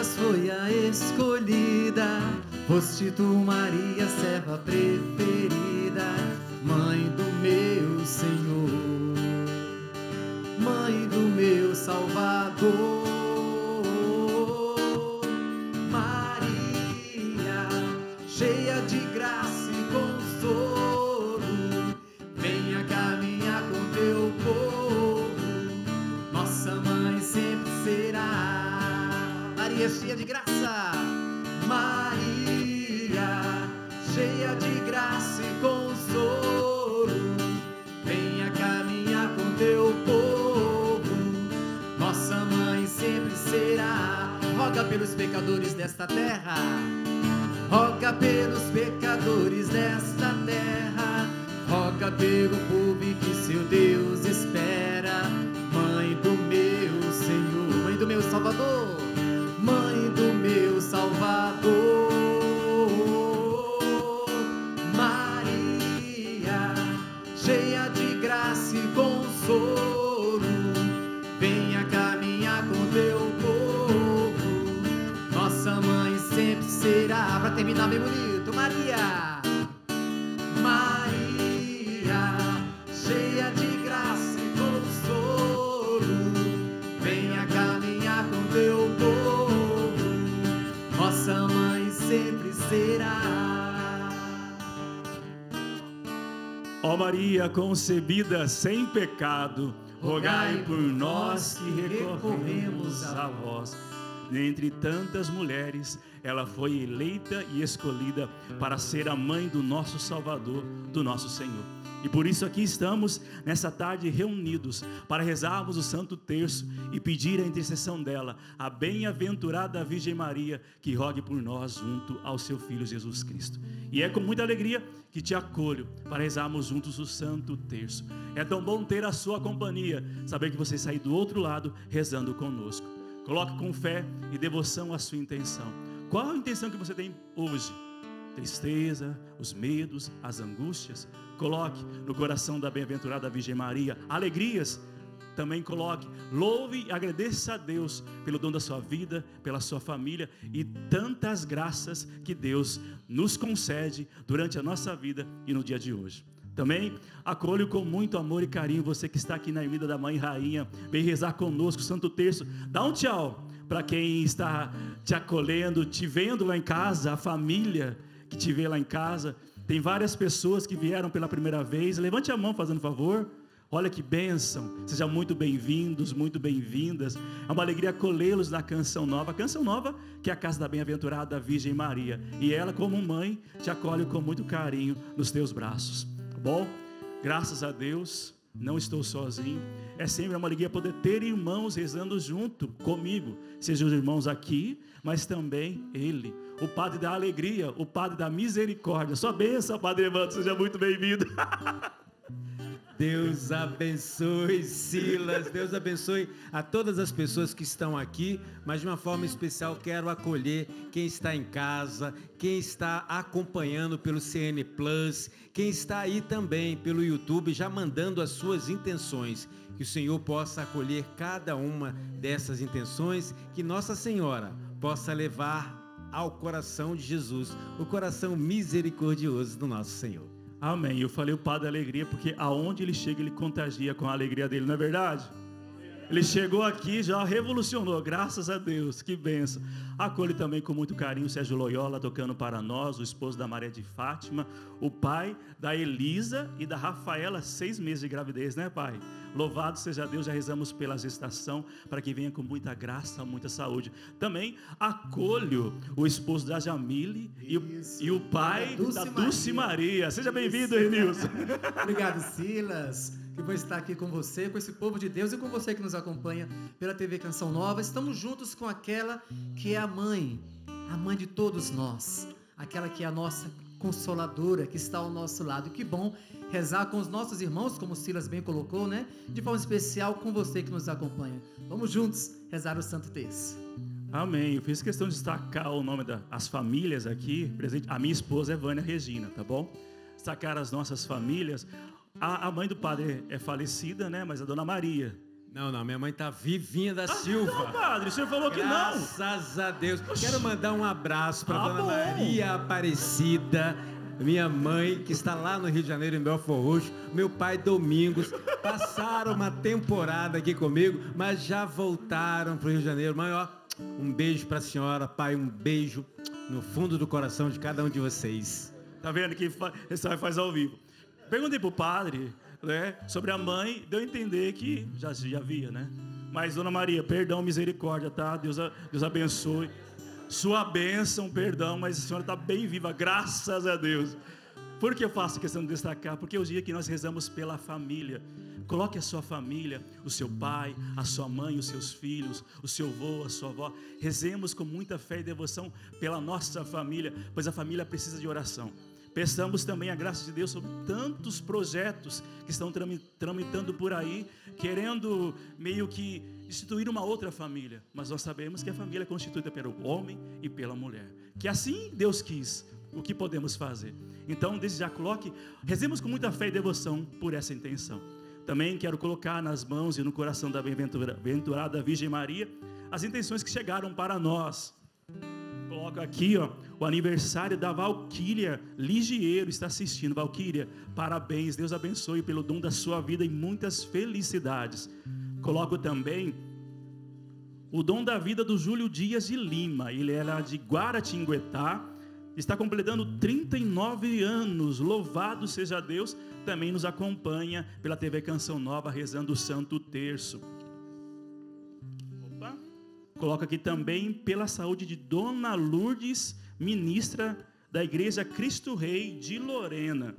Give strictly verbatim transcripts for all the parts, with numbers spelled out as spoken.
todas foi a escolhida, foste tu, Maria, serva preferida, mãe do meu Senhor, mãe do meu Salvador. Maria, cheia de graça e consolo, venha caminhar com teu povo, nossa mãe sempre será. Maria, cheia de graça, Maria, cheia de graça e consolo, venha caminhar com teu povo, nossa mãe sempre será. Roga pelos pecadores desta terra, roga pelos pecadores desta terra, roga pelo povo que seu Deus espera. Mãe do meu Senhor, mãe do meu Salvador, mãe do meu Salvador. Maria, cheia de graça e consolo, venha caminhar com teu povo, nossa mãe sempre será. Para terminar bem bonito, Maria, Maria, cheia de graça e consolo, venha caminhar com teu povo, nossa mãe sempre será. Ó Maria concebida sem pecado, rogai por nós que recorremos a vós. Dentre tantas mulheres, ela foi eleita e escolhida para ser a mãe do nosso Salvador, do nosso Senhor. E por isso aqui estamos nessa tarde reunidos para rezarmos o Santo Terço e pedir a intercessão dela, a bem-aventurada Virgem Maria, que rogue por nós junto ao seu Filho Jesus Cristo. E é com muita alegria que te acolho para rezarmos juntos o Santo Terço. É tão bom ter a sua companhia, saber que você sai do outro lado rezando conosco. Coloque com fé e devoção a sua intenção. Qual a intenção que você tem hoje? Tristeza, os medos, as angústias? Coloque no coração da bem-aventurada Virgem Maria alegrias. Também coloque, louve e agradeça a Deus pelo dom da sua vida, pela sua família e tantas graças que Deus nos concede durante a nossa vida e no dia de hoje. Também acolho com muito amor e carinho você que está aqui na Ermida da Mãe Rainha, vem rezar conosco o Santo Terço. Dá um tchau para quem está te acolhendo, te vendo lá em casa, a família que te vê lá em casa. Tem várias pessoas que vieram pela primeira vez. Levante a mão fazendo favor. Olha que bênção, sejam muito bem-vindos, muito bem-vindas. É uma alegria acolhê-los na Canção Nova. A Canção Nova, que é a casa da bem-aventurada Virgem Maria. E ela, como mãe, te acolhe com muito carinho nos teus braços. Bom, graças a Deus, não estou sozinho. É sempre uma alegria poder ter irmãos rezando junto comigo. Sejam os irmãos aqui, mas também Ele, o Padre da alegria, o Padre da misericórdia. Sua bênção, Padre Evandro, seja muito bem-vindo. Deus abençoe Silas, Deus abençoe a todas as pessoas que estão aqui, mas de uma forma especial quero acolher quem está em casa, quem está acompanhando pelo C N Plus, quem está aí também pelo YouTube já mandando as suas intenções, que o Senhor possa acolher cada uma dessas intenções, que Nossa Senhora possa levar ao coração de Jesus, o coração misericordioso do nosso Senhor. Amém. Eu falei o Padre da alegria porque aonde ele chega ele contagia com a alegria dele, não é verdade? Ele chegou aqui, já revolucionou, graças a Deus, que bênção. Acolhe também com muito carinho o Sérgio Loyola tocando para nós, o esposo da Maria de Fátima, o pai da Elisa e da Rafaela, seis meses de gravidez, né, pai? Louvado seja Deus, já rezamos pela gestação, para que venha com muita graça, muita saúde. Também acolho o esposo da Jamile e o, e o pai Dulce da Dulce Maria. Maria. Seja bem-vindo, Renilson. Obrigado, Silas. Que vou estar aqui com você, com esse povo de Deus e com você que nos acompanha pela T V Canção Nova. Estamos juntos com aquela que é a mãe, a mãe de todos nós, aquela que é a nossa consoladora, que está ao nosso lado. Que bom rezar com os nossos irmãos, como o Silas bem colocou, né? De forma especial com você que nos acompanha. Vamos juntos rezar o Santo Terço. Amém. Eu fiz questão de destacar o nome das famílias aqui presente. A minha esposa é Vânia Regina, tá bom? Destacar as nossas famílias. A, a mãe do padre é falecida, né? Mas a dona Maria, Não, não, minha mãe tá vivinha da Silva. Não, padre, o senhor falou que não. Graças a Deus. Quero mandar um abraço para Ah, Dona bom. Maria Aparecida, minha mãe, que está lá no Rio de Janeiro, em Belfort Roxo, meu pai Domingos, passaram uma temporada aqui comigo, mas já voltaram para o Rio de Janeiro. Mãe, ó, um beijo para a senhora, pai, um beijo no fundo do coração de cada um de vocês. Tá vendo que faz, faz ao vivo. Perguntei pro padre, né, sobre a mãe, deu a entender que já, já via, né? Mas, Dona Maria, perdão, misericórdia, tá? Deus, Deus abençoe. Sua bênção, perdão, mas a senhora está bem viva, graças a Deus. Por que eu faço questão de destacar? Porque é o dia que nós rezamos pela família. Coloque a sua família, o seu pai, a sua mãe, os seus filhos, o seu avô, a sua avó. Rezemos com muita fé e devoção pela nossa família, pois a família precisa de oração. Peçamos também a graça de Deus sobre tantos projetos que estão tramitando por aí, querendo meio que instituir uma outra família. Mas nós sabemos que a família é constituída pelo homem e pela mulher. Que assim Deus quis. O que podemos fazer? Então, desde já coloque, rezemos com muita fé e devoção por essa intenção. Também quero colocar nas mãos e no coração da bem-aventurada Virgem Maria as intenções que chegaram para nós. Coloco aqui, ó, o aniversário da Valquíria Ligieiro está assistindo. Valquíria, parabéns, Deus abençoe pelo dom da sua vida e muitas felicidades. Coloco também o dom da vida do Júlio Dias de Lima. Ele era de Guaratinguetá, está completando trinta e nove anos. Louvado seja Deus. Também nos acompanha pela T V Canção Nova, rezando o Santo Terço. Opa. Coloco aqui também pela saúde de Dona Lourdes, ministra da Igreja Cristo Rei de Lorena.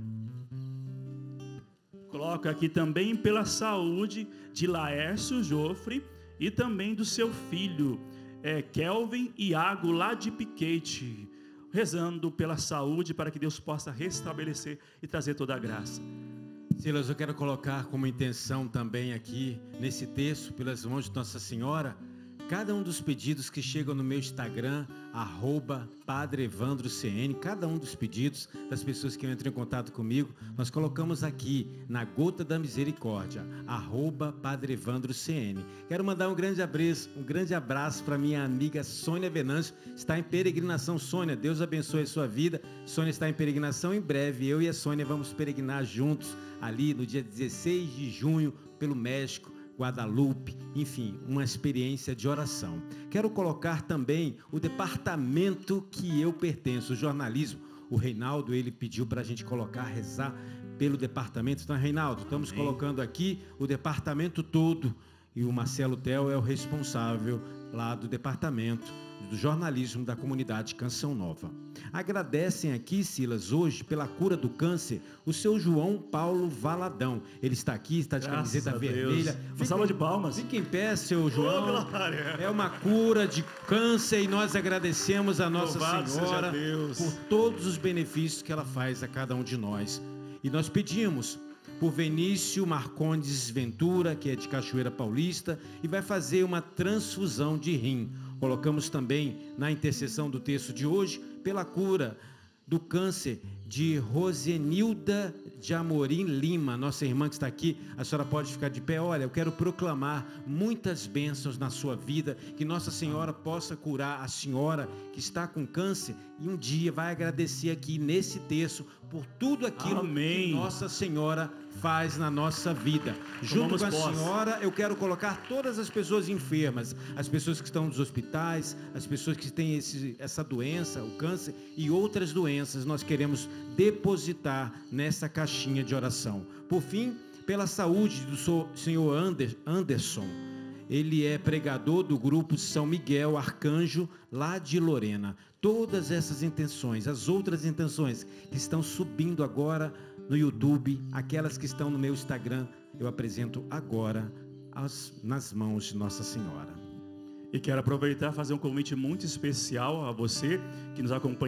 Coloco aqui também pela saúde de Laércio Jofre e também do seu filho, é, Kelvin Iago, lá de Piquete, rezando pela saúde para que Deus possa restabelecer e trazer toda a graça. Silas, eu quero colocar como intenção também aqui, nesse texto, pelas mãos de Nossa Senhora, cada um dos pedidos que chegam no meu Instagram, arroba Padre Evandro C N, cada um dos pedidos das pessoas que entram em contato comigo, nós colocamos aqui na Gota da Misericórdia, arroba Padre Evandro C N. Quero mandar um grande abraço, um grande abraço para minha amiga Sônia Venâncio, está em peregrinação. Sônia, Deus abençoe a sua vida. Sônia está em peregrinação, em breve eu e a Sônia vamos peregrinar juntos ali no dia dezesseis de junho pelo México, Guadalupe, enfim, uma experiência de oração. Quero colocar também o departamento que eu pertenço, o jornalismo. O Reinaldo, ele pediu para a gente colocar, rezar pelo departamento. Então, Reinaldo, estamos Amém. colocando aqui o departamento todo, e o Marcelo Tel é o responsável lá do departamento do jornalismo da comunidade Canção Nova. Agradecem aqui, Silas, hoje, pela cura do câncer, o seu João Paulo Valadão. Ele está aqui, está de Graças camiseta vermelha. Uma salva de palmas. Fique em pé, seu João. Oh, é uma cura de câncer e nós agradecemos a Nossa Louvado Senhora seja Deus. por todos os benefícios que ela faz a cada um de nós. E nós pedimos por Vinícius Marcondes Ventura, que é de Cachoeira Paulista, e vai fazer uma transfusão de rim. Colocamos também na intercessão do texto de hoje pela cura do câncer de Rosenilda de Amorim Lima, nossa irmã que está aqui. A senhora pode ficar de pé. Olha, eu quero proclamar muitas bênçãos na sua vida, que Nossa Senhora possa curar a senhora que está com câncer e um dia vai agradecer aqui nesse texto por tudo aquilo Amém. que Nossa Senhora faz na nossa vida. Junto com a posse. senhora, eu quero colocar todas as pessoas enfermas, as pessoas que estão nos hospitais, as pessoas que têm esse, essa doença, o câncer e outras doenças, nós queremos depositar nessa caixinha de oração. Por fim, pela saúde do senhor Anderson, ele é pregador do grupo São Miguel Arcanjo, lá de Lorena. Todas essas intenções, as outras intenções que estão subindo agora no YouTube, aquelas que estão no meu Instagram, eu apresento agora as, nas mãos de Nossa Senhora. E quero aproveitar e fazer um convite muito especial a você que nos acompanha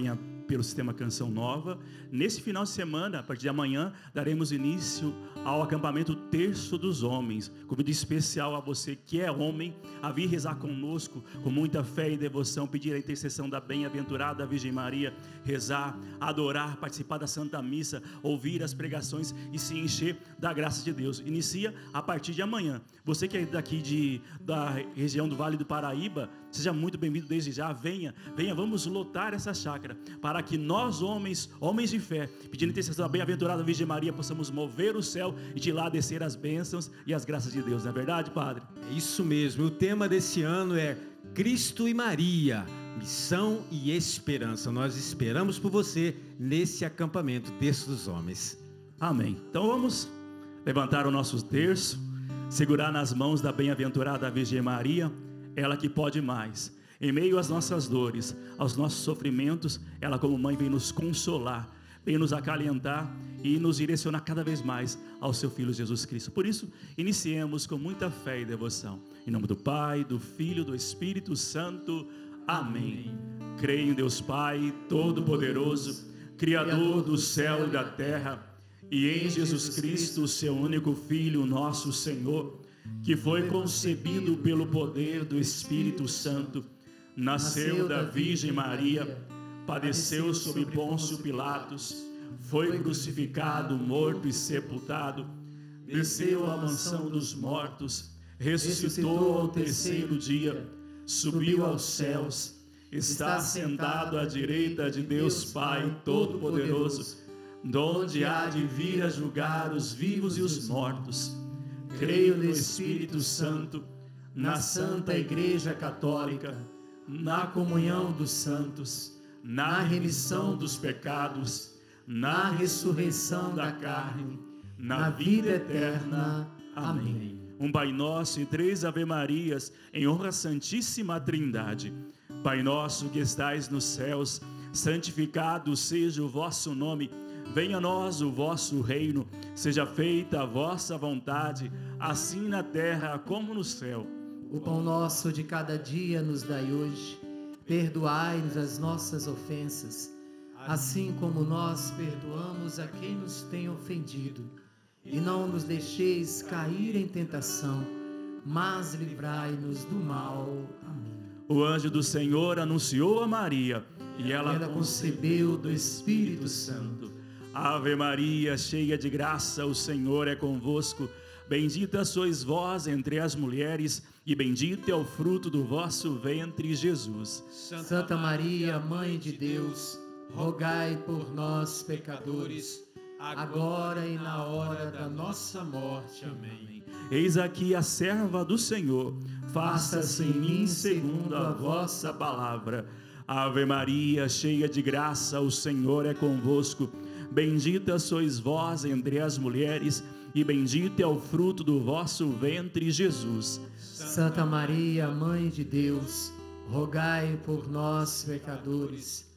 pelo Sistema Canção Nova. Nesse final de semana, a partir de amanhã, daremos início ao acampamento Terço dos Homens. Convido especial a você que é homem a vir rezar conosco com muita fé e devoção, pedir a intercessão da bem-aventurada Virgem Maria, rezar, adorar, participar da Santa Missa, ouvir as pregações e se encher da graça de Deus. Inicia a partir de amanhã. Você que é daqui de, da região do Vale do Paraíba, seja muito bem-vindo desde já. Venha, venha, vamos lotar essa chácara para que nós, homens, homens de fé, pedindo intercessão da bem-aventurada Virgem Maria, possamos mover o céu e de lá descer as bênçãos e as graças de Deus. Não é verdade, Padre? É isso mesmo. O tema desse ano é Cristo e Maria, missão e esperança. Nós esperamos por você nesse acampamento Terço dos Homens. Amém. Então vamos levantar o nosso terço, segurar nas mãos da bem-aventurada Virgem Maria, ela que pode mais. Em meio às nossas dores, aos nossos sofrimentos, ela como mãe vem nos consolar, vem nos acalentar e nos direcionar cada vez mais ao seu Filho Jesus Cristo. Por isso, iniciemos com muita fé e devoção. Em nome do Pai, do Filho, do Espírito Santo. Amém. Creio em Deus Pai, Todo-Poderoso, Criador do céu e da terra, e em Jesus Cristo, seu único Filho, nosso Senhor, que foi concebido pelo poder do Espírito Santo, nasceu da Virgem Maria, padeceu sob Pôncio Pilatos, foi crucificado, morto e sepultado, desceu à mansão dos mortos, ressuscitou ao terceiro dia, subiu aos céus, está sentado à direita de Deus Pai Todo-Poderoso, donde há de vir a julgar os vivos e os mortos. Creio no Espírito Santo, na Santa Igreja Católica, na comunhão dos santos, na remissão dos pecados, na ressurreição da carne, na vida eterna. Amém. Um Pai Nosso e três Ave Marias, em honra à Santíssima Trindade. Pai nosso que estais nos céus, santificado seja o vosso nome. Venha a nós o vosso reino, seja feita a vossa vontade, assim na terra como no céu. O pão nosso de cada dia nos dai hoje. Perdoai-nos as nossas ofensas, assim como nós perdoamos a quem nos tem ofendido. E não nos deixeis cair em tentação, mas livrai-nos do mal. Amém. O anjo do Senhor anunciou a Maria, e ela, ela concebeu do Espírito Santo. Ave Maria, cheia de graça, o Senhor é convosco. Bendita sois vós entre as mulheres, e bendito é o fruto do vosso ventre, Jesus. Santa Maria, Mãe de Deus, rogai por nós, pecadores, agora e na hora da nossa morte. Amém. Eis aqui a serva do Senhor, faça-se em mim segundo a vossa palavra. Ave Maria, cheia de graça, o Senhor é convosco. Bendita sois vós entre as mulheres, e bendito é o fruto do vosso ventre, Jesus. Santa Maria, Mãe de Deus, rogai por nós, pecadores,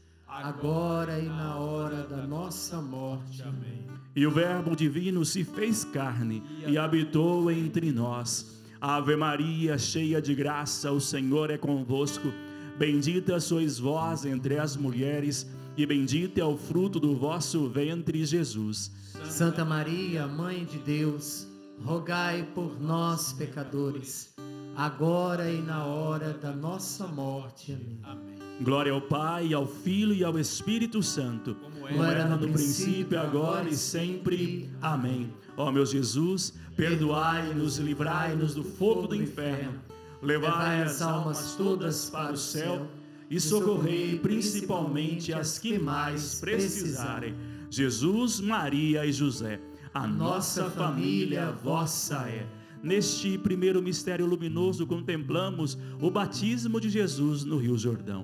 agora e na hora da nossa morte. Amém. E o Verbo divino se fez carne e habitou entre nós. Ave Maria, cheia de graça, o Senhor é convosco. Bendita sois vós entre as mulheres, e bendito é o fruto do vosso ventre, Jesus. Santa Maria, Mãe de Deus, rogai por nós, pecadores, agora e na hora da nossa morte. Amém. Glória ao Pai, ao Filho e ao Espírito Santo, como era no princípio, agora e sempre. Amém. Ó meu Jesus, perdoai-nos e livrai-nos do fogo do inferno, levai as almas todas para o céu e socorrei principalmente as que mais precisarem. Jesus, Maria e José, a nossa família vossa é. Neste primeiro mistério luminoso contemplamos o batismo de Jesus no Rio Jordão.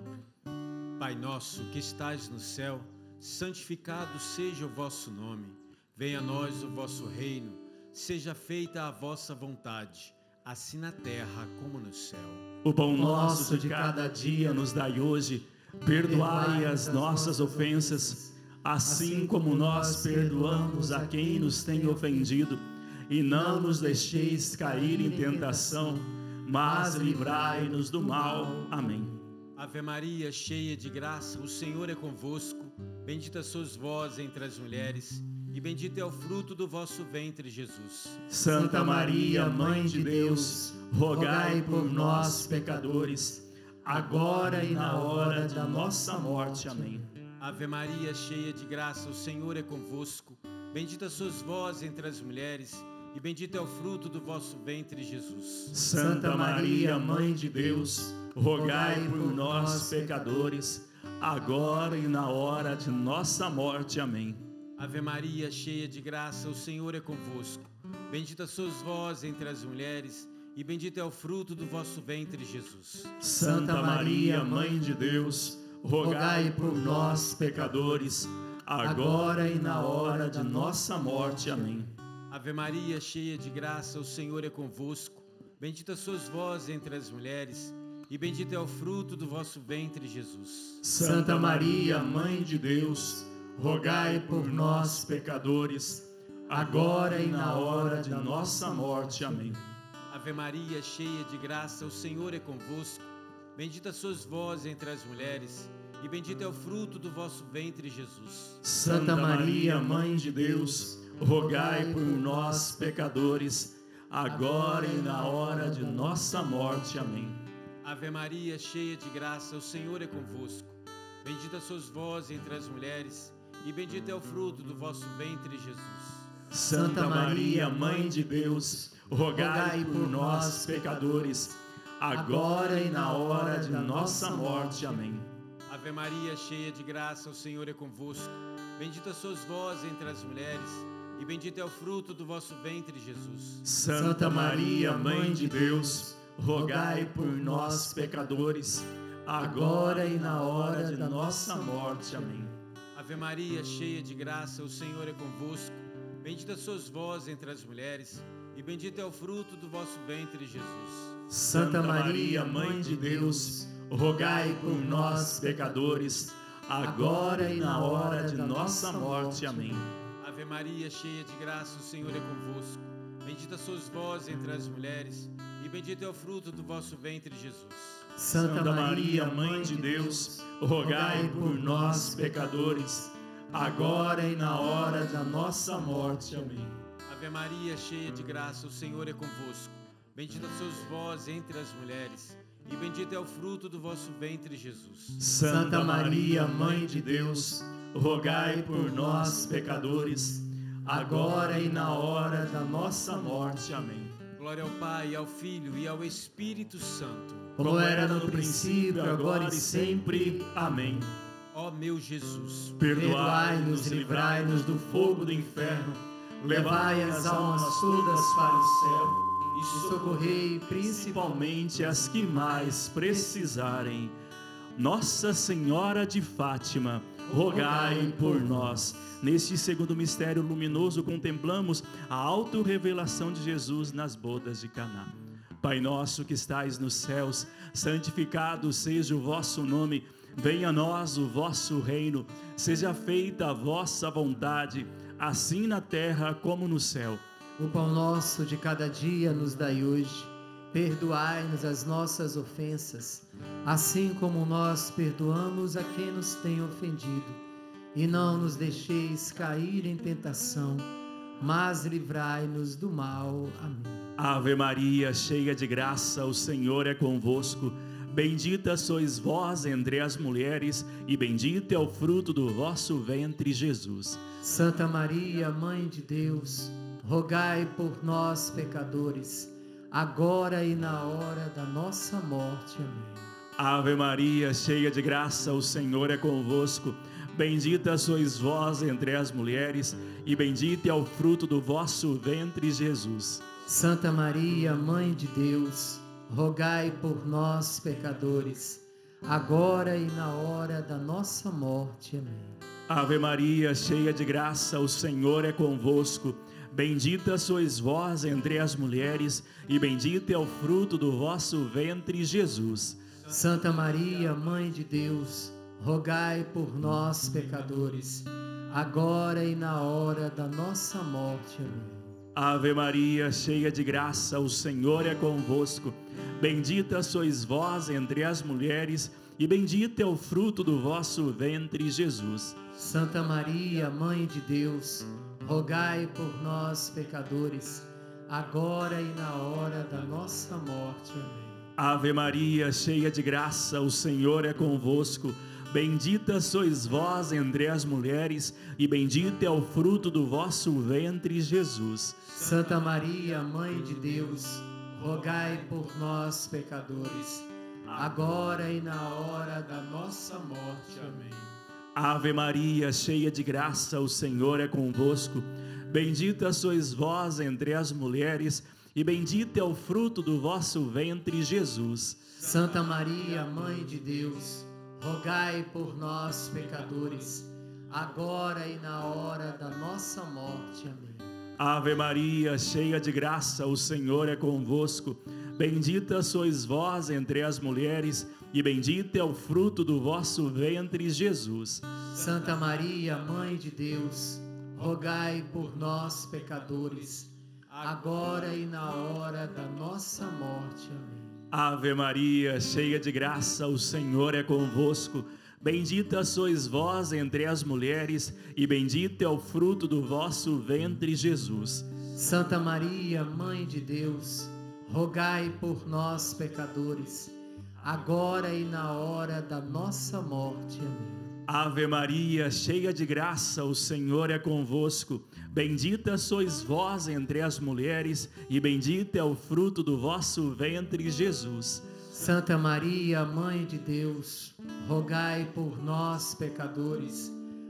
Pai nosso que estais no céu, santificado seja o vosso nome. Venha a nós o vosso reino, seja feita a vossa vontade, assim na terra como no céu. O pão nosso de cada dia nos dai hoje, perdoai as nossas ofensas, assim como nós perdoamos a quem nos tem ofendido, e não nos deixeis cair em tentação, mas livrai-nos do mal. Amém. Ave Maria, cheia de graça, o Senhor é convosco. Bendita sois vós entre as mulheres, e bendito é o fruto do vosso ventre, Jesus. Santa Maria, Mãe de Deus, rogai por nós, pecadores, agora e na hora da nossa morte. Amém. Ave Maria, cheia de graça, o Senhor é convosco. Bendita sois vós entre as mulheres, e bendito é o fruto do vosso ventre, Jesus. Santa Maria, Mãe de Deus, rogai por nós, pecadores, agora e na hora de nossa morte. Amém. Ave Maria, cheia de graça, o Senhor é convosco. Bendita sois vós entre as mulheres, e bendito é o fruto do vosso ventre, Jesus. Santa Maria, Mãe de Deus, rogai por nós, pecadores, agora e na hora de nossa morte. Amém. Ave Maria, cheia de graça, o Senhor é convosco. Bendita sois vós entre as mulheres, e bendito é o fruto do vosso ventre, Jesus. Santa Maria, Mãe de Deus, rogai por nós, pecadores, agora e na hora de nossa morte. Amém. Ave Maria, cheia de graça, o Senhor é convosco. Bendita sois vós entre as mulheres, e bendito é o fruto do vosso ventre, Jesus. Santa Maria, Mãe de Deus, rogai por nós, pecadores, agora e na hora de nossa morte. Amém. Ave Maria, cheia de graça, o Senhor é convosco. Bendita sois vós entre as mulheres, e bendito é o fruto do vosso ventre, Jesus. Santa Maria, Mãe de Deus, rogai por nós, pecadores, agora e na hora de nossa morte. Amém. Ave Maria, cheia de graça, o Senhor é convosco. Bendita sois vós entre as mulheres, e bendito é o fruto do vosso ventre, Jesus. Santa Maria, Mãe de Deus, rogai por nós, pecadores, agora e na hora de nossa morte. Amém. Ave Maria, cheia de graça, o Senhor é convosco. Bendita sois vós entre as mulheres, e bendito é o fruto do vosso ventre, Jesus. Santa Maria, Mãe de Deus, rogai por nós, pecadores, agora e na hora de nossa morte. Amém. Ave Maria, cheia de graça, o Senhor é convosco. Bendita sois vós entre as mulheres, e bendito é o fruto do vosso ventre, Jesus. Santa Maria, Mãe de Deus, rogai por nós, pecadores, agora e na hora da nossa morte. Amém. Ave Maria, cheia de graça, o Senhor é convosco. Bendita sois vós entre as mulheres, e bendito é o fruto do vosso ventre, Jesus. Santa Maria, Mãe de Deus, rogai por nós, pecadores, agora e na hora da nossa morte. Amém. Glória ao Pai, ao Filho e ao Espírito Santo, como era no princípio, agora e sempre. Amém. Ó meu Jesus, perdoai-nos e livrai-nos do fogo do inferno, levai as almas todas para o céu e socorrei principalmente as que mais precisarem. Nossa Senhora de Fátima, rogai por nós. Neste segundo mistério luminoso, contemplamos a autorrevelação de Jesus nas bodas de Caná. Pai nosso que estais nos céus, santificado seja o vosso nome. Venha a nós o vosso reino. Seja feita a vossa vontade, assim na terra como no céu. O pão nosso de cada dia nos dai hoje. Perdoai-nos as nossas ofensas, assim como nós perdoamos a quem nos tem ofendido. E não nos deixeis cair em tentação, mas livrai-nos do mal. Amém. Ave Maria, cheia de graça, o Senhor é convosco. Bendita sois vós entre as mulheres, e bendito é o fruto do vosso ventre, Jesus. Santa Maria, Mãe de Deus, rogai por nós, pecadores, agora e na hora da nossa morte. Amém. Ave Maria, cheia de graça, o Senhor é convosco. Bendita sois vós entre as mulheres, e bendito é o fruto do vosso ventre, Jesus. Santa Maria, Mãe de Deus, rogai por nós, pecadores, agora e na hora da nossa morte. Amém. Ave Maria, cheia de graça, o Senhor é convosco. Bendita sois vós entre as mulheres, e bendito é o fruto do vosso ventre, Jesus. Santa Maria, Mãe de Deus, rogai por nós, pecadores, agora e na hora da nossa morte. Amém. Ave Maria, cheia de graça, o Senhor é convosco. Bendita sois vós entre as mulheres, e bendito é o fruto do vosso ventre, Jesus. Santa Maria, Mãe de Deus, rogai por nós, pecadores, agora e na hora da nossa morte. Amém. Ave Maria, cheia de graça, o Senhor é convosco. Bendita sois vós entre as mulheres, e bendito é o fruto do vosso ventre, Jesus. Santa Maria, Mãe de Deus, rogai por nós, pecadores, agora e na hora da nossa morte. Amém. Ave Maria, cheia de graça, o Senhor é convosco. Bendita sois vós entre as mulheres, e bendito é o fruto do vosso ventre, Jesus. Santa Maria, Mãe de Deus, rogai por nós, pecadores, agora e na hora da nossa morte. Amém. Ave Maria, cheia de graça, o Senhor é convosco. Bendita sois vós entre as mulheres, e bendito é o fruto do vosso ventre, Jesus. Santa Maria, Mãe de Deus, rogai por nós, pecadores, agora e na hora da nossa morte. Amém. Ave Maria, cheia de graça, o Senhor é convosco. Bendita sois vós entre as mulheres, e bendito é o fruto do vosso ventre, Jesus. Santa Maria, Mãe de Deus, rogai por nós, pecadores, agora e na hora da nossa morte. Amém. Ave Maria, cheia de graça, o Senhor é convosco. Bendita sois vós entre as mulheres, e bendito é o fruto do vosso ventre, Jesus. Santa Maria, Mãe de Deus, rogai por nós, pecadores,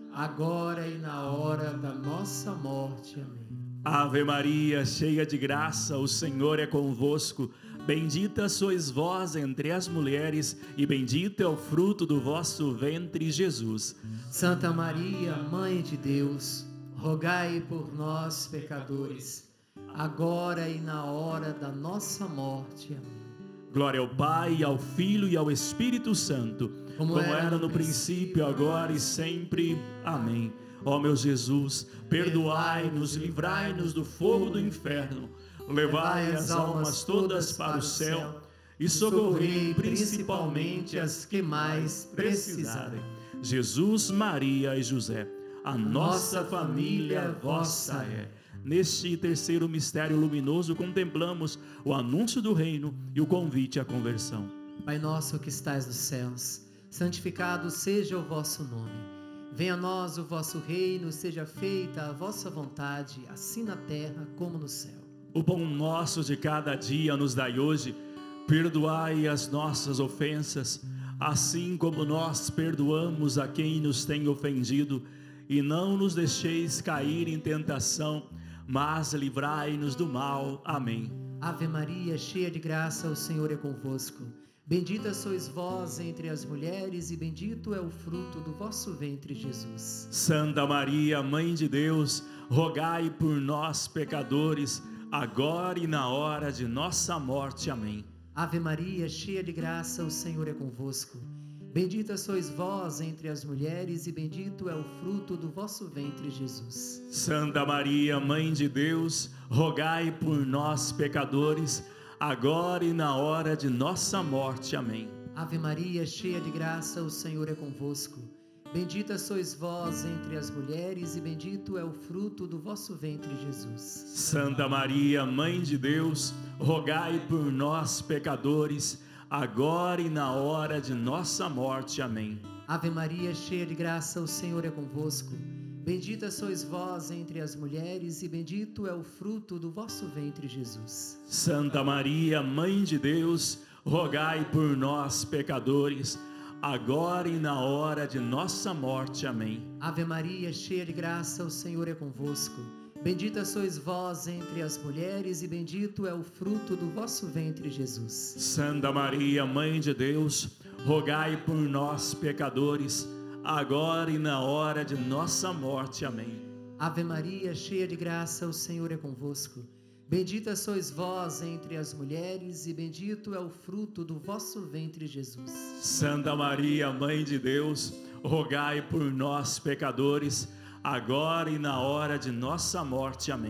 agora e na hora da nossa morte. Amém. Ave Maria, cheia de graça, o Senhor é convosco. Bendita sois vós entre as mulheres, e bendito é o fruto do vosso ventre, Jesus. Santa Maria, Mãe de Deus, rogai por nós, pecadores, agora e na hora da nossa morte. Amém. Glória ao Pai, ao Filho e ao Espírito Santo, como, como era, era no princípio, agora e sempre. Amém. Ó meu Jesus, perdoai-nos, livrai-nos do fogo do inferno, levai as almas todas para o céu e socorrei principalmente as que mais precisarem. Jesus, Maria e José, a nossa família vossa é. Neste terceiro mistério luminoso, contemplamos o anúncio do reino e o convite à conversão. Pai nosso que estais nos céus, santificado seja o vosso nome. Venha a nós o vosso reino, seja feita a vossa vontade, assim na terra como no céu. O pão nosso de cada dia nos dai hoje. Perdoai as nossas ofensas, assim como nós perdoamos a quem nos tem ofendido. E não nos deixeis cair em tentação, mas livrai-nos do mal. Amém. Ave Maria, cheia de graça, o Senhor é convosco. Bendita sois vós entre as mulheres, e bendito é o fruto do vosso ventre, Jesus. Santa Maria, Mãe de Deus, rogai por nós, pecadores, agora e na hora de nossa morte. Amém. Ave Maria, cheia de graça, o Senhor é convosco. Bendita sois vós entre as mulheres, e bendito é o fruto do vosso ventre, Jesus. Santa Maria, Mãe de Deus, rogai por nós, pecadores, agora e na hora de nossa morte. Amém. Ave Maria, cheia de graça, o Senhor é convosco. Bendita sois vós entre as mulheres, e bendito é o fruto do vosso ventre, Jesus. Santa Maria, Mãe de Deus, rogai por nós, pecadores, agora e na hora de nossa morte. Amém. Ave Maria, cheia de graça, o Senhor é convosco. Bendita sois vós entre as mulheres, e bendito é o fruto do vosso ventre, Jesus. Santa Maria, Mãe de Deus, rogai por nós, pecadores, agora e na hora de nossa morte. Amém. Ave Maria, cheia de graça, o Senhor é convosco. Bendita sois vós entre as mulheres, e bendito é o fruto do vosso ventre, Jesus. Santa Maria, Mãe de Deus, rogai por nós, pecadores, agora e na hora de nossa morte. Amém. Ave Maria, cheia de graça, o Senhor é convosco. Bendita sois vós entre as mulheres, e bendito é o fruto do vosso ventre, Jesus. Santa Maria, Mãe de Deus, rogai por nós, pecadores, agora e na hora de nossa morte. Amém.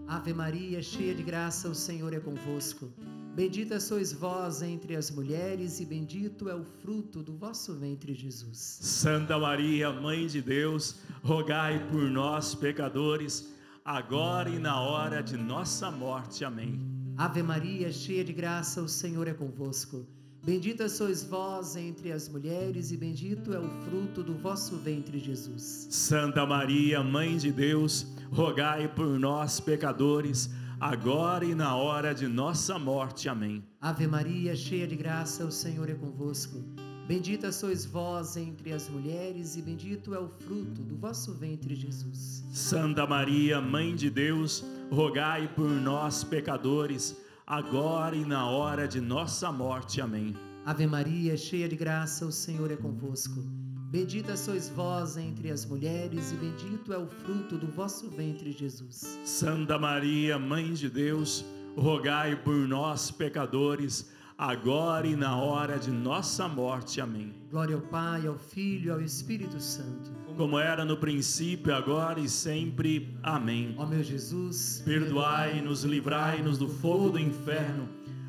Ave Maria, cheia de graça, o Senhor é convosco. Bendita sois vós entre as mulheres e bendito é o fruto do vosso ventre, Jesus. Santa Maria, Mãe de Deus, rogai por nós, pecadores, agora e na hora de nossa morte. Amém. Ave Maria, cheia de graça, o Senhor é convosco. Bendita sois vós entre as mulheres e bendito é o fruto do vosso ventre, Jesus. Santa Maria, Mãe de Deus, rogai por nós, pecadores, agora e na hora de nossa morte. Amém. Ave Maria, cheia de graça, o Senhor é convosco. Bendita sois vós entre as mulheres e bendito é o fruto do vosso ventre, Jesus. Santa Maria, Mãe de Deus, rogai por nós, pecadores, agora e na hora de nossa morte. Amém. Ave Maria, cheia de graça, o Senhor é convosco. Bendita sois vós entre as mulheres e bendito é o fruto do vosso ventre, Jesus. Santa Maria, Mãe de Deus, rogai por nós, pecadores, agora e na hora de nossa morte. Amém. Glória ao Pai, ao Filho e ao Espírito Santo. Como era no princípio, agora e sempre. Amém. Ó meu Jesus, perdoai-nos, livrai-nos do fogo do inferno,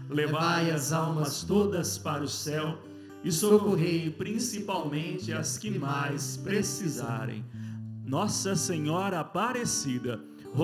levai as almas todas para o céu e socorrei principalmente as que mais precisarem. Nossa Senhora Aparecida,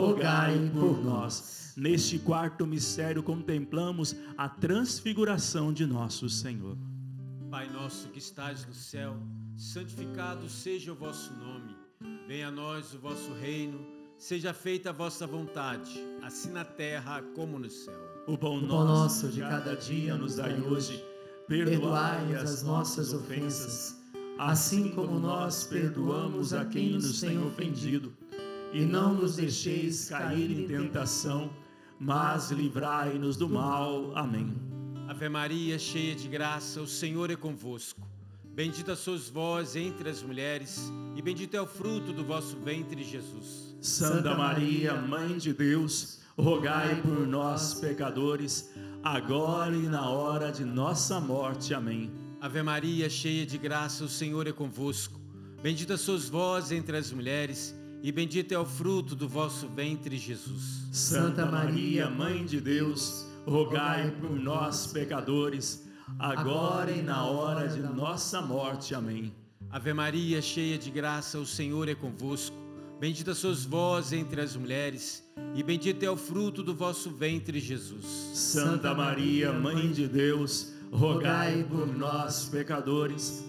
rogai por nós. Neste quarto mistério contemplamos a transfiguração de nosso Senhor. Pai nosso que estás no céu, santificado seja o vosso nome. Venha a nós o vosso reino, seja feita a vossa vontade, assim na terra como no céu. O pão O pão nosso nosso de cada dia nos dai hoje. Perdoai as nossas ofensas, assim como nós perdoamos a quem nos tem ofendido. E não nos deixeis cair em tentação, mas livrai-nos do mal. Amém. Ave Maria, cheia de graça, o Senhor é convosco. Bendita sois vós entre as mulheres, e bendito é o fruto do vosso ventre, Jesus. Santa Maria, Mãe de Deus, rogai por nós, pecadores, agora e na hora de nossa morte. Amém. Ave Maria, cheia de graça, o Senhor é convosco. Bendita sois vós entre as mulheres, e bendito é o fruto do vosso ventre, Jesus. Santa Maria, Mãe de Deus, rogai por nós, pecadores, agora e na hora de nossa morte. Amém. Ave Maria, cheia de graça, o Senhor é convosco. Bendita sois vós entre as mulheres, e bendito é o fruto do vosso ventre, Jesus. Santa Maria, Mãe de Deus, rogai por nós, pecadores,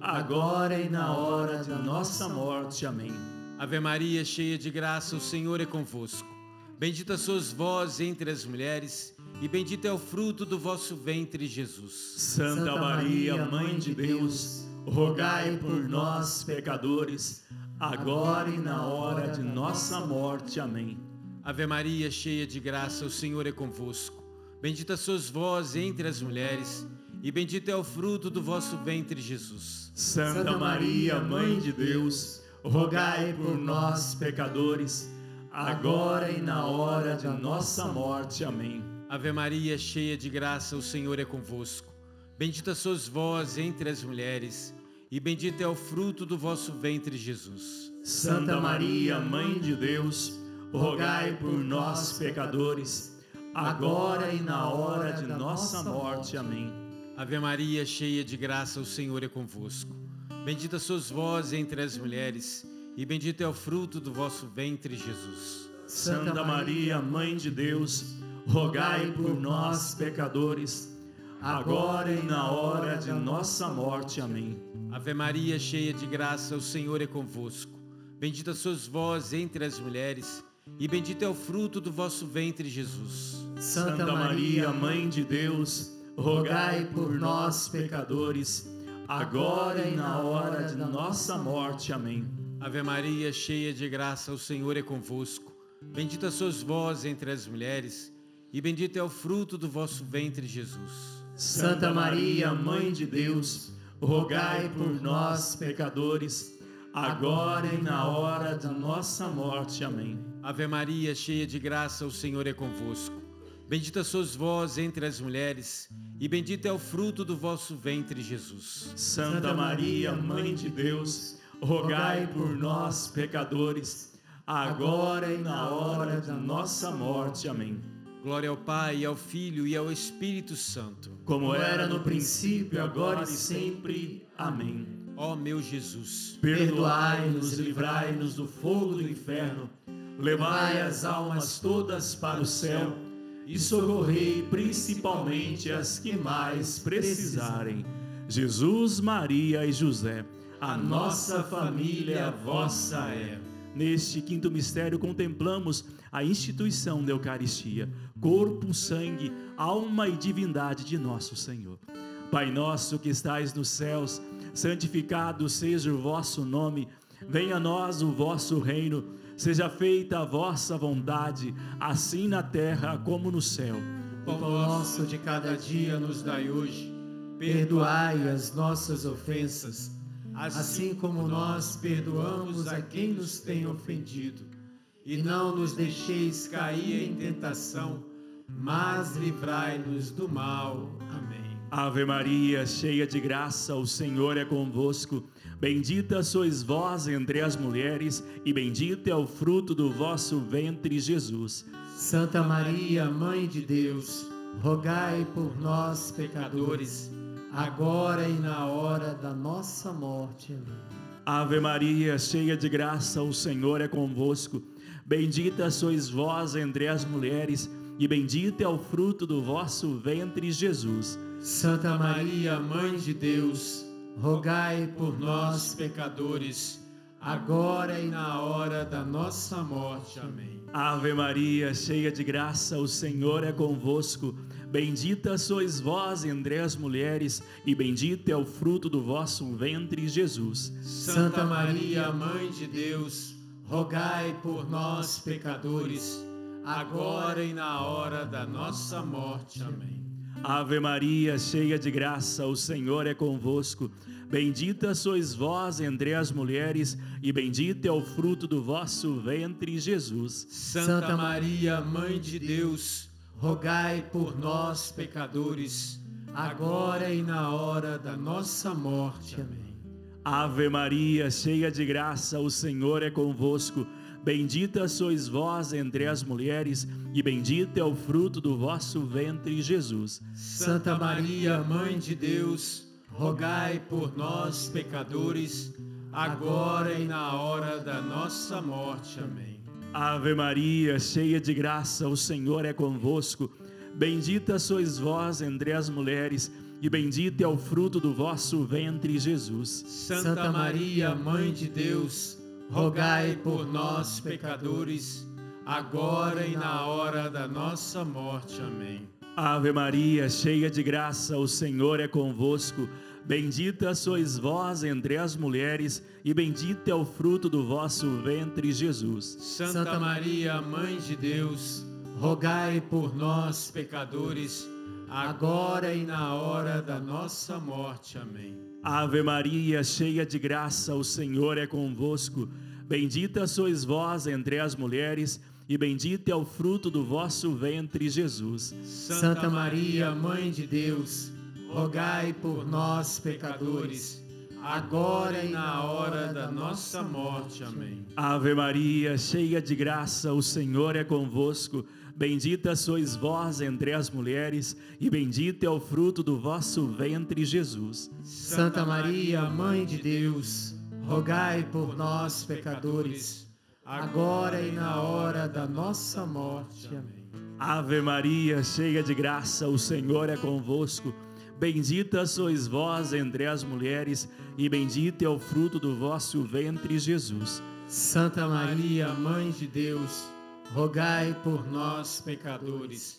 agora e na hora de nossa morte. Amém. Ave Maria, cheia de graça, o Senhor é convosco. Bendita sois vós entre as mulheres, e bendito é o fruto do vosso ventre, Jesus. Santa Maria, Mãe de Deus, rogai por nós, pecadores, agora e na hora de nossa morte. Amém. Ave Maria, cheia de graça, o Senhor é convosco. Bendita sois vós entre as mulheres, e bendito é o fruto do vosso ventre, Jesus. Santa Maria, Mãe de Deus, rogai por nós, pecadores, agora e na hora de nossa morte. Amém. Ave Maria, cheia de graça, o Senhor é convosco. Bendita sois vós entre as mulheres, e bendito é o fruto do vosso ventre, Jesus. Santa Maria, Mãe de Deus, rogai por nós, pecadores, agora e na hora de nossa morte. Amém. Ave Maria, cheia de graça, o Senhor é convosco. Bendita sois vós entre as mulheres, e bendito é o fruto do vosso ventre, Jesus. Santa Maria, Mãe de Deus, rogai por nós, pecadores, agora e na hora de nossa morte. Amém. Ave Maria, cheia de graça, o Senhor é convosco. Bendita sois vós entre as mulheres, e bendito é o fruto do vosso ventre, Jesus. Santa Maria, Mãe de Deus, rogai por nós, pecadores, agora e na hora de nossa morte. Amém. Ave Maria, cheia de graça, o Senhor é convosco. Bendita sois vós entre as mulheres, e bendito é o fruto do vosso ventre, Jesus. Santa Maria, Mãe de Deus, rogai por nós, pecadores, agora e na hora de nossa morte. Amém. Ave Maria, cheia de graça, o Senhor é convosco. Bendita sois vós entre as mulheres, e bendito é o fruto do vosso ventre, Jesus. Santa Maria, Mãe de Deus, rogai por nós, pecadores, agora e na hora da nossa morte. Amém. Glória ao Pai, ao Filho e ao Espírito Santo. Como era no princípio, agora e sempre. Amém. Ó meu Jesus, perdoai-nos e livrai-nos do fogo do inferno, levai as almas todas para o céu e socorrei principalmente as que mais precisarem. Jesus, Maria e José, a nossa família vossa é. Neste quinto mistério contemplamos a instituição da Eucaristia, corpo, sangue, alma e divindade de nosso Senhor. Pai nosso que estais nos céus, santificado seja o vosso nome, venha a nós o vosso reino, seja feita a vossa vontade, assim na terra como no céu. O pão nosso de cada dia nos dai hoje, perdoai as nossas ofensas, assim como nós perdoamos a quem nos tem ofendido. E não nos deixeis cair em tentação, mas livrai-nos do mal. Amém. Ave Maria, cheia de graça, o Senhor é convosco. Bendita sois vós entre as mulheres, e bendito é o fruto do vosso ventre, Jesus. Santa Maria, Mãe de Deus, rogai por nós, pecadores, agora e na hora da nossa morte. Amém. Ave Maria, cheia de graça, o Senhor é convosco. Bendita sois vós entre as mulheres, e bendito é o fruto do vosso ventre, Jesus. Santa Maria, Mãe de Deus, rogai por nós, pecadores, agora e na hora da nossa morte. Amém. Ave Maria, cheia de graça, o Senhor é convosco. Bendita sois vós entre as mulheres, e bendito é o fruto do vosso ventre, Jesus. Santa Maria, Mãe de Deus, rogai por nós, pecadores, agora e na hora da nossa morte. Amém. Ave Maria, cheia de graça, o Senhor é convosco. Bendita sois vós entre as mulheres, e bendito é o fruto do vosso ventre, Jesus. Santa Maria, Mãe de Deus, rogai por nós, pecadores, agora e na hora da nossa morte. Amém. Ave Maria, cheia de graça, o Senhor é convosco. Bendita sois vós entre as mulheres, e bendito é o fruto do vosso ventre, Jesus. Santa Maria, Mãe de Deus, rogai por nós, pecadores, agora e na hora da nossa morte. Amém. Ave Maria, cheia de graça, o Senhor é convosco. Bendita sois vós entre as mulheres, e bendito é o fruto do vosso ventre, Jesus. Santa Maria, Mãe de Deus, rogai por nós, pecadores, agora e na hora da nossa morte. Amém. Ave Maria, cheia de graça, o Senhor é convosco. Bendita sois vós entre as mulheres, e bendito é o fruto do vosso ventre, Jesus. Santa Maria, Mãe de Deus, rogai por nós, pecadores, agora e na hora da nossa morte. Amém. Ave Maria, cheia de graça, o Senhor é convosco. Bendita sois vós entre as mulheres, e bendito é o fruto do vosso ventre, Jesus. Santa Maria, Mãe de Deus, rogai por nós, pecadores, agora e na hora da nossa morte. Amém. Ave Maria, cheia de graça, o Senhor é convosco. Bendita sois vós entre as mulheres, e bendito é o fruto do vosso ventre, Jesus. Santa Maria, Mãe de Deus, rogai por nós, pecadores, agora e na hora da nossa morte. Amém. Ave Maria, cheia de graça, o Senhor é convosco. Bendita sois vós entre as mulheres, e bendito é o fruto do vosso ventre, Jesus. Santa Maria, Mãe de Deus, rogai por nós, pecadores,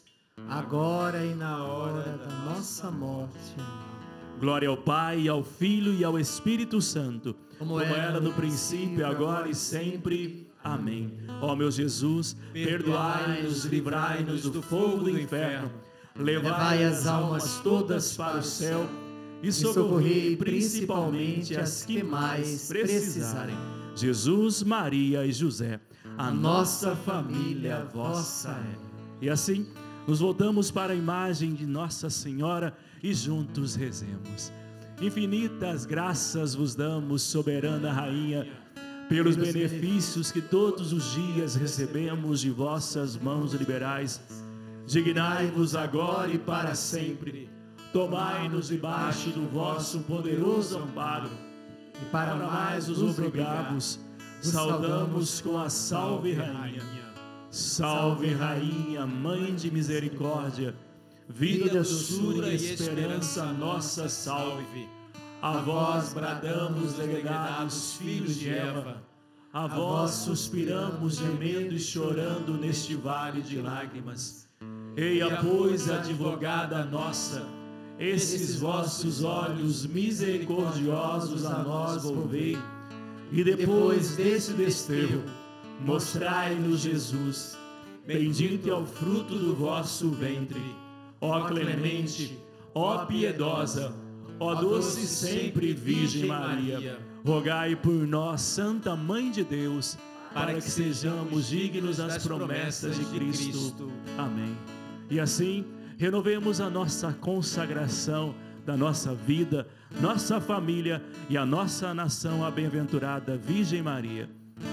agora e na hora da nossa morte. Glória ao Pai, ao Filho e ao Espírito Santo, como, como era no princípio, agora e sempre. Amém. Ó meu Jesus, perdoai-nos, livrai-nos do fogo do inferno, levai as almas todas para o céu e socorrei principalmente as que mais precisarem. Jesus, Maria e José, a nossa família vossa é. E assim, nos voltamos para a imagem de Nossa Senhora e juntos rezemos. Infinitas graças vos damos, soberana Rainha, pelos benefícios que todos os dias recebemos de vossas mãos liberais, dignai-vos agora e para sempre, tomai-nos debaixo do vosso poderoso amparo, e para mais os obrigar-vos, saudamos com a Salve Rainha. Salve Rainha, Mãe de Misericórdia, vida, doçura e esperança nossa, salve. A vós bradamos, degredados filhos de Eva, a vós suspiramos, gemendo e chorando neste vale de lágrimas. Eia, pois, advogada nossa, esses vossos olhos misericordiosos a nós volvei, e depois desse desterro, mostrai-nos Jesus. Bendito é o fruto do vosso ventre. Ó clemente, ó piedosa, ó doce sempre Virgem Maria, rogai por nós, Santa Mãe de Deus, para que sejamos dignos das promessas de Cristo. Amém. E assim, renovemos a nossa consagração da nossa vida, nossa família e a nossa nação, a bem-aventurada Virgem Maria.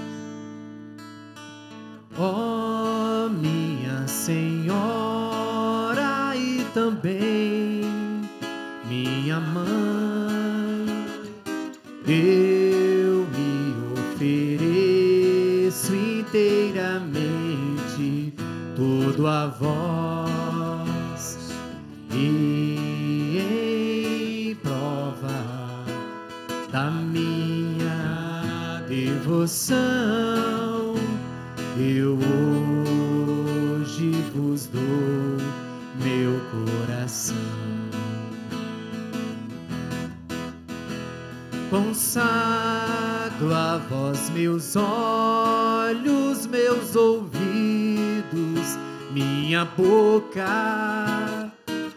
Ó minha Senhora e também minha Mãe, eu me ofereço inteiramente, todo a vós, e em prova da minha devoção, eu hoje vos dou meu coração. Consagro a vós meus olhos, meus ouvidos, minha boca,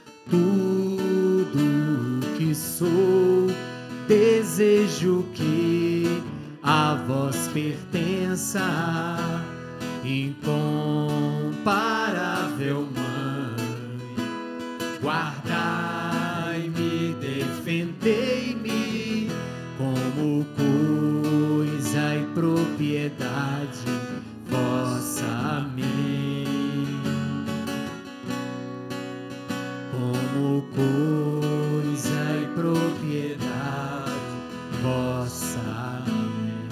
tudo que sou. Desejo que a vós pertença, incomparável Mãe. Guardai-me, defendei-me como coisa e propriedade vossa. Amém. Como coisa e propriedade vossa. Amém.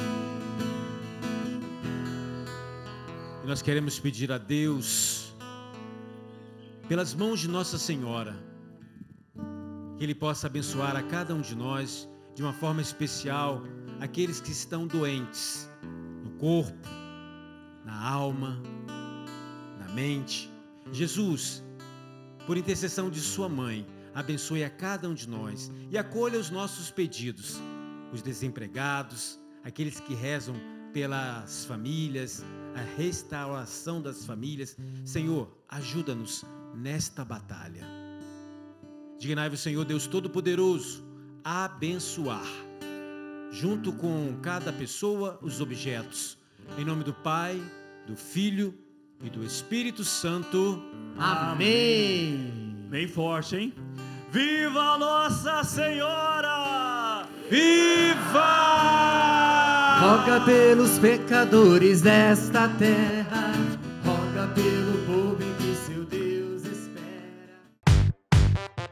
E nós queremos pedir a Deus, pelas mãos de Nossa Senhora, que Ele possa abençoar a cada um de nós de uma forma especial, aqueles que estão doentes no corpo, na alma, na mente. Jesus, por intercessão de sua mãe, abençoe a cada um de nós e acolha os nossos pedidos, os desempregados, aqueles que rezam pelas famílias, a restauração das famílias. Senhor, ajuda-nos nesta batalha. Dignai-vos, Senhor Deus Todo-Poderoso, a abençoar, junto com cada pessoa, os objetos. Em nome do Pai, do Filho e do Espírito Santo. Amém. Bem forte, hein? Viva Nossa Senhora! Viva! Roga pelos pecadores desta terra, roga pelo povo em que seu Deus espera.